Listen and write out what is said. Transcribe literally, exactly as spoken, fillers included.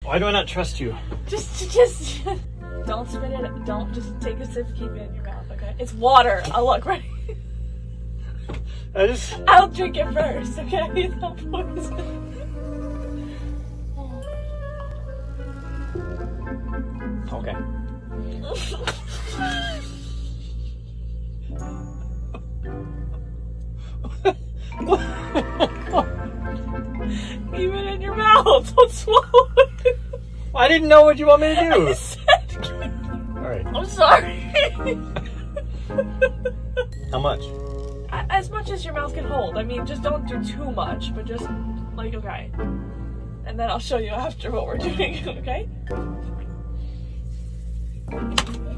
Why do I not trust you? Just, just, don't spit it. Don't just take a sip. Keep it in your mouth, okay? It's water. I'll look ready. I just. I'll drink it first, okay? It's not poison. Okay. Even in your mouth. Don't swallow it. I didn't know what you want me to do. I said, Alright. I'm sorry. How much? As much as your mouth can hold. I mean, just don't do too much, but just, like, okay. And then I'll show you after what we're doing, okay?